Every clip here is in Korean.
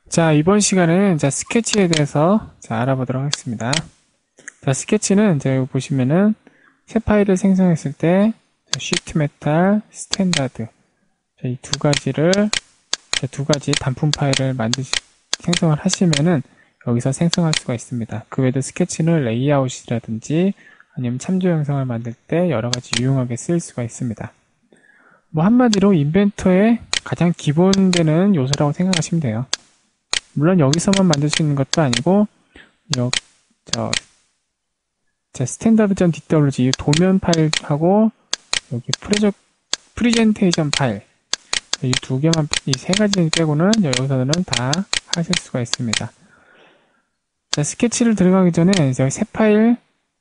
자, 이번 시간은 스케치에 대해서 알아보도록 하겠습니다. 자, 스케치는 여기 보시면은 새 파일을 생성했을 때 시트 메탈, 스탠다드 이 두 가지 단품 파일을 생성을 하시면은 여기서 생성할 수가 있습니다. 그 외에도 스케치는 레이아웃이라든지 아니면 참조 영상을 만들 때 여러 가지 유용하게 쓰일 수가 있습니다. 뭐 한마디로 인벤터의 가장 기본되는 요소라고 생각하시면 돼요. 물론 여기서만 만들 수 있는 것도 아니고 스탠다드.dwg 도면 파일하고 여기 프리젠테이션 파일 이 두 개만, 이 세 가지 빼고는 여기서는 다 하실 수가 있습니다. 자, 스케치를 들어가기 전에 여기 새 파일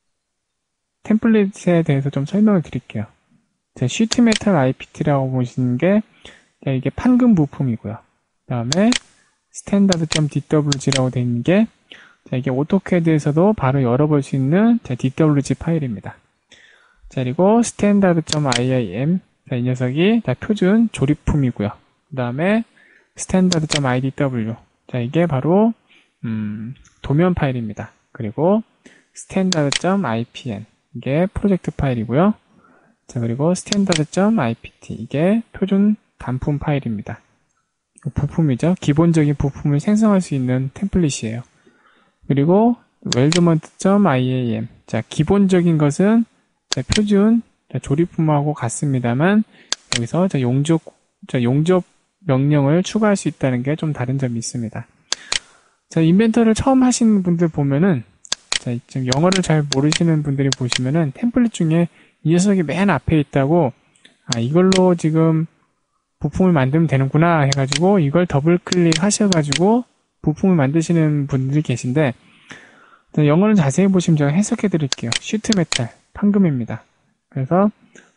템플릿에 대해서 좀 설명을 드릴게요. 자, 시트 메탈 IPT라고 보시는 게 이게 판금 부품이고요. 그 다음에 standard.dwg라고 되어 있는 게 이게 오토캐드에서도 바로 열어볼 수 있는 DWG 파일입니다. 자, 그리고 standard.iim 이 녀석이 표준 조립품이고요. 그 다음에 standard.idw 이게 바로 도면 파일입니다. 그리고 standard.ipn 이게 프로젝트 파일이고요. 자, 그리고 standard.ipt 이게 표준 단품 파일입니다. 부품이죠. 기본적인 부품을 생성할 수 있는 템플릿이에요. 그리고 weldment.iam 자, 기본적인 것은 표준 조립품하고 같습니다만 여기서 용접 명령을 추가할 수 있다는 게 좀 다른 점이 있습니다. 자, 인벤터를 처음 하시는 분들 보면은 지금 영어를 잘 모르시는 분들이 보시면은 템플릿 중에 이 녀석이 맨 앞에 있다고 이걸로 지금 부품을 만들면 되는구나 해가지고 이걸 더블 클릭 하셔가지고 부품을 만드시는 분들이 계신데 영어를 자세히 보시면 제가 해석해 드릴게요. 시트 메탈 판금입니다. 그래서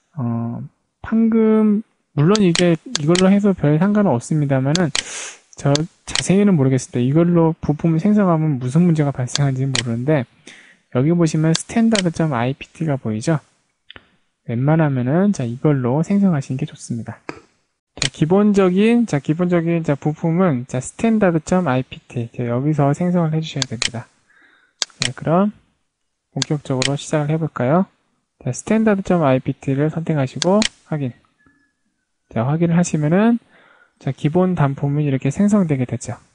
판금 물론 이걸로 해서 별 상관은 없습니다만은 저 자세히는 모르겠습니다. 이걸로 부품을 생성하면 무슨 문제가 발생하는지는 모르는데 여기 보시면 standard.ipt가 보이죠? 웬만하면은 이걸로 생성하시는 게 좋습니다. 기본적인 부품은 standard.ipt 여기서 생성을 해주셔야 됩니다. 자, 그럼 본격적으로 시작을 해볼까요? 자, standard.ipt를 선택하시고 확인. 자, 확인을 하시면은 기본 단품이 이렇게 생성되게 되죠.